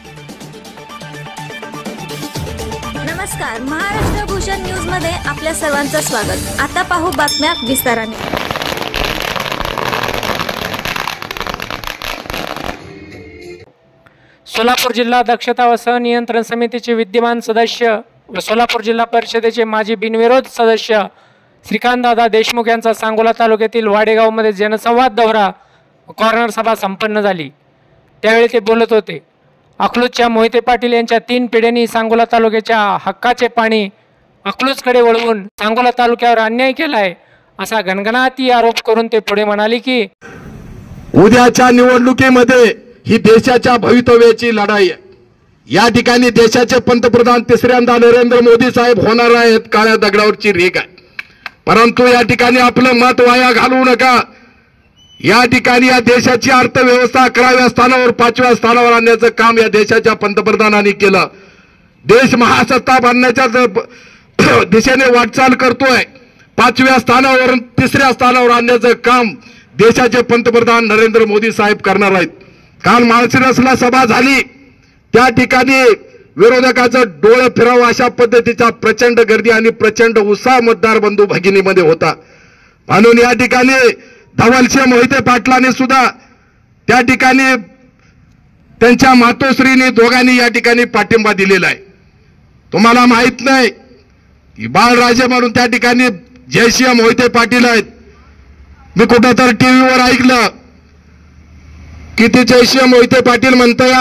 नमस्कार, महाराष्ट्र भूषण न्यूज मध्ये आपल्या सर्वांचं स्वागत। आता पाहू बातम्या विस्ताराने। सोलापूर जिल्हा दक्षता व सहनियंत्रण समितीचे विद्यमान सदस्य व सोलापूर जिल्हा परिषदेचे माजी बिनविरोध सदस्य श्रीकांतदादा देशमुख यांचा सांगोला तालुक्यातील वाडेगावमध्ये जनसंवाद दौरा व कॉर्नर सभा संपन्न झाली। त्यावेळी ते बोलत होते। अकलूजच्या मोहिते पाटील यांच्या 3 पिढ्यांनी सांगोला तालुक्याच्या हक्काचे पाणी अकलूजकडे वळवून सांगोला तालुक्यावर अन्याय केलाय असा गणगणाती आरोप करून ते पुढे म्हणाले की उद्याच्या निवडणुकीमध्ये ही देशाच्या भवितव्याची लढाई आहे। या ठिकाणी देशाचे पंतप्रधान तिसऱ्यांदा नरेंद्र मोदी साहेब होणार आहेत। काळ्या दगडावरची रेघ आहे, परंतु या ठिकाणी आपलं मत वाया घालवू नका। या ठिकाणी या देशाची अर्थव्यवस्था 11व्या स्थानावर 5व्या स्थानावर आणण्याचं काम या देशाच्या पंतप्रधानांनी केलं। देश महासत्ता बनण्याच्या दिशेने वाटचाल करतोय। 5व्या स्थानावर 3ऱ्या स्थानावर आणण्याचं काम देशाचे पंतप्रधान नरेंद्र मोदी साहेब करणार आहेत। काल माळशिरसला सभा झाली, त्या ठिकाणी विरोधकाचं डोळे फिरावं अशा पद्धतीचा प्रचंड गर्दी आणि प्रचंड उत्साह मतदार बंधू भगिनीमध्ये होता। म्हणून या ठिकाणी धवलसिंह मोहिते पाटलांनी सुद्धा त्या ठिकाणी त्यांच्या मातोश्रींनी दोघांनी या ठिकाणी पाठिंबा दिलेला आहे। तुम्हाला माहित नाही की बाळराजे म्हणून त्या ठिकाणी जयसिंह मोहिते पाटील आहेत। मी कुठेतरी टीव्हीवर ऐकलं की ते जयसिंह मोहिते पाटील म्हणतोय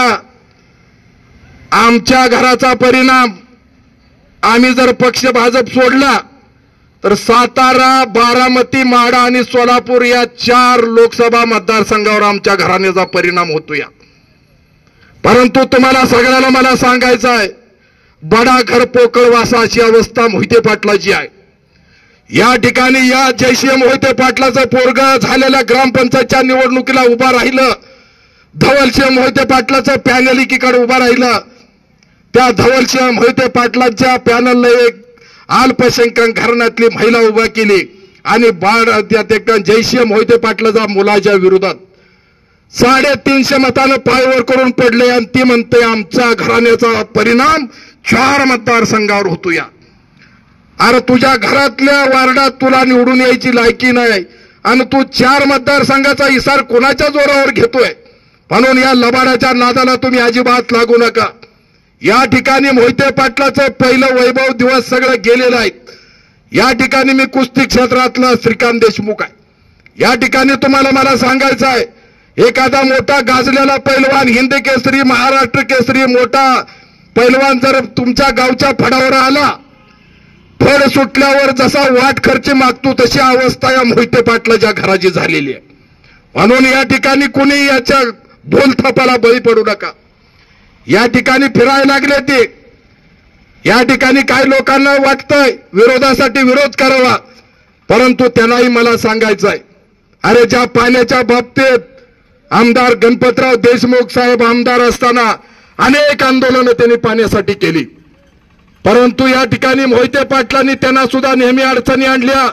आमच्या घराचा परिणाम आम्ही जर पक्ष भाजप सोडला तर सातारा, बारामती, माढा आणि सोलापूर या 4 लोकसभा मतदारसंघावर आमच्या घराण्याचा परिणाम होतो या। परंतु तुम्हाला सगळ्याला मला सांगायचं आहे, बडा घर पोकळ वासा अशी अवस्था मोहिते पाटलाची आहे। या ठिकाणी या जयसिंह मोहिते पाटलाचं पोरग झालेल्या ग्रामपंचायतच्या निवडणुकीला उभा राहिलं। धवलसिंह मोहिते पाटलाचं पॅनल एकीकडे उभा राहिलं। त्या धवलसिंह मोहिते पाटलांच्या पॅनलला एक अल्पसंख्याक घराण्यातली महिला उभा केली आणि जयसिंह मोहिते पाटलाच्या मुलाच्या विरोधात 350 मतानं पायवर करून पडले आणि ती म्हणते आमच्या घराण्याचा परिणाम 4 मतदारसंघावर होतो या। अरे तुझ्या घरातल्या वार्डात तुला निवडून यायची लायकी नाही आणि तू 4 मतदारसंघाचा इसार कोणाच्या जोरावर घेतोय। म्हणून या लबाडाच्या नादाला तुम्ही अजिबात लागू नका। या ठिकाणी मोहिते पाटलाचं पहिलं वैभव दिवस सगळं गेलेलं आहे। या ठिकाणी मी कुस्ती क्षेत्रातला श्रीकांत देशमुख आहे। या ठिकाणी तुम्हाला मला सांगायचं आहे, एखादा मोठा गाजलेला पैलवान, हिंद केसरी, महाराष्ट्र केसरी मोठा पैलवान जर तुमच्या गावच्या फडावर आला, फड सुटल्यावर जसा वाट खर्च मागतो तशी अवस्था या मोहिते पाटलाच्या घराची झालेली आहे। म्हणून या ठिकाणी कुणी याच्या बोलथापाला बळी पडू नका। या ठिकाणी फिरायला लागले ते, या ठिकाणी काही लोकांना वाटतंय विरोधासाठी विरोध करावा, परंतु त्यांनाही मला सांगायचं आहे, अरे ज्या पाण्याच्या बाबतीत आमदार गणपतराव देशमुख साहेब आमदार असताना अनेक आंदोलनं त्यांनी पाण्यासाठी केली, परंतु या ठिकाणी मोहिते पाटलांनी त्यांना सुद्धा नेहमी अडचणी आणल्या।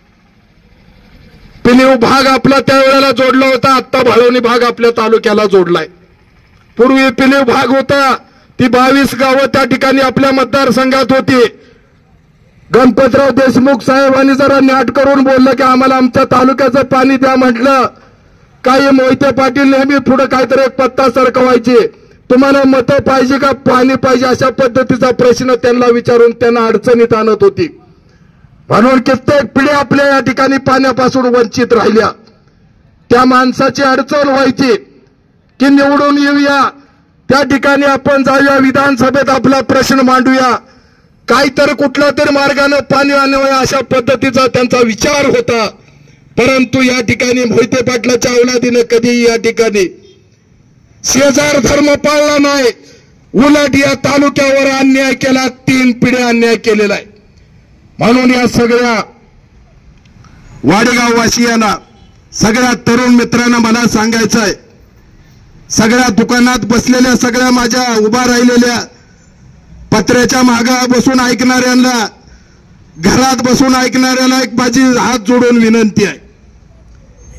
पिलीव भाग आपला त्यावेळेला जोडला होता, आता भाळवणी भाग आपल्या तालुक्याला जोडलाय। पूर्वी पिलीव भाग होता, ती 22 गावं त्या ठिकाणी आपल्या मतदारसंघात होती। गणपतराव देशमुख साहेबांनी जरा न्याट करून बोललं की आम्हाला आमच्या तालुक्याचं पाणी द्या म्हटलं, काही मोहिते पाटील नेहमी पुढे काहीतरी एक पत्ता सरकवायचे, तुम्हाला मतं पाहिजे का पाणी पाहिजे अशा पद्धतीचा प्रश्न त्यांना विचारून त्यांना अडचणीत आणत होती। म्हणून कित्येक पिढ्या आपल्या या ठिकाणी पाण्यापासून वंचित राहिल्या। त्या माणसाची अडचण व्हायची की निवडून येऊया, त्या ठिकाणी आपण जाऊया विधानसभेत आपला प्रश्न मांडूया, काहीतरी कुठल्या तरी मार्गाने पाणी आणूया अशा पद्धतीचा त्यांचा विचार होता। परंतु या ठिकाणी मोहिते पाटलाच्या औलादीने कधी या ठिकाणी शेजार धर्म पाळला नाही, उलट या तालुक्यावर अन्याय केला, 3 पिढ्या अन्याय केलेला आहे। म्हणून या सगळ्या वाडेगाव वासियांना, सगळ्या तरुण मित्रांना मला सांगायचं आहे, सगळ्या दुकानात बसलेल्या सगळ्या माझ्या उभा राहिलेल्या पत्र्याच्या मागे बसून ऐकणाऱ्यांना, घरात बसून ऐकणाऱ्याला एक माझी हात जोडून विनंती आहे,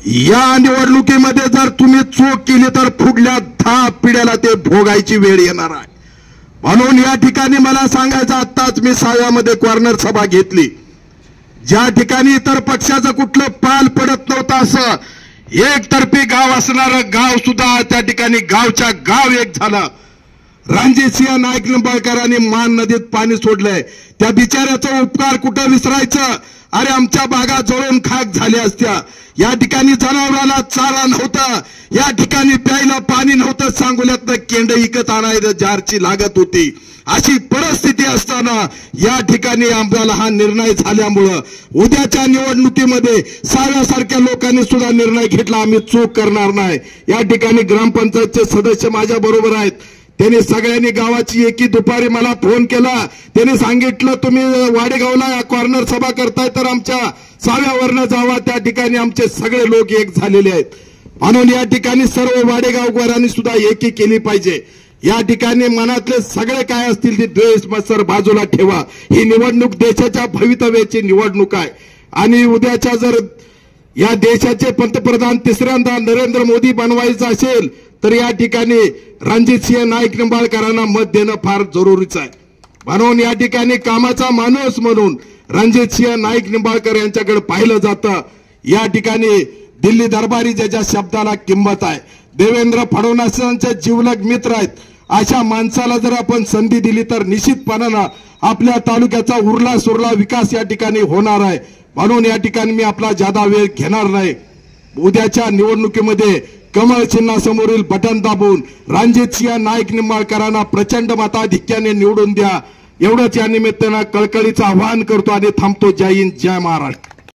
या निवडणुकीमध्ये जर तुम्ही चूक केली तर पुढल्या 10 पिढ्याला ते भोगायची वेळ येणार आहे. म्हणून या ठिकाणी मला सांगायचं, आत्ताच मी साव्यामध्ये कॉर्नर सभा घेतली. ज्या ठिकाणी इतर पक्षाचं कुठलं पाल पडत नव्हतं असं एकतर्फी गाव असणारं गाव सुद्धा त्या ठिकाणी गावच्या गाव एक झालं. रणजितसिंह नाईक निंबाळकरांनी मान नदीत पाणी सोडलंय. त्या बिचाऱ्याचा उपकार कुठं विसरायचं. अरे आमच्या बागा जळून खाक झाल्या असत्या. या ठिकाणी जनावराला चारा नव्हता, या ठिकाणी प्यायला पाणी नव्हतं. सांगोल्यातनं केंड इकत आणायला जारची लागत होती. अशी परिस्थिती असताना या ठिकाणी आम्हाला हा निर्णय झाल्यामुळं उद्याच्या निवडणुकीमध्ये साव्यासारख्या लोकांनी सुद्धा निर्णय घेतला, आम्ही चूक करणार नाही. या ठिकाणी ग्रामपंचायतचे सदस्य माझ्या बरोबर आहेत. त्यांनी सगळ्यांनी गावाची एकी दुपारी मला फोन केला. त्यांनी सांगितलं तुम्ही वाडेगावला कॉर्नर सभा करताय तर आमच्या साव्यावरनं जावा. त्या ठिकाणी आमचे सगळे लोक एक झालेले आहेत. म्हणून या ठिकाणी सर्व वाडेगावकरांनी सुद्धा एकी केली पाहिजे. या ठिकाणी मनातले सगळे काय असतील ते द्वेष मत्सर बाजूला ठेवा. ही निवडणूक देशाच्या भवितव्याची निवडणूक आहे आणि उद्याच्या जर या देशाचे पंतप्रधान तिसऱ्यांदा नरेंद्र मोदी बनवायचं असेल तर या ठिकाणी रणजितसिंह नाईक निंबाळकरांना मत देणं फार जरुरीचं आहे. म्हणून या ठिकाणी कामाचा माणूस म्हणून रणजितसिंह नाईक निंबाळकर यांच्याकडे पाहिलं जातं. या ठिकाणी दिल्ली दरबारी ज्याच्या शब्दाला किंमत आहे. देवेंद्र फडणवीसांचे जिवलग मित्र आहेत. अशा माणसाला जर आपण संधी दिली तर निश्चितपणानं आपल्या तालुक्याचा उरला सुरला विकास या ठिकाणी होणार आहे. म्हणून या ठिकाणी मी आपला जादा वेळ घेणार नाही. उद्याच्या निवडणुकीमध्ये कमळ चिन्हासमोरील बटन दाबून रणजितसिंह नाईक निंबाळकरांना प्रचंड मताधिक्याने निवडून द्या. एवढंच या निमित्तानं कळकळीचं आवाहन करतो आणि थांबतो. जय हिंद, जय महाराष्ट्र.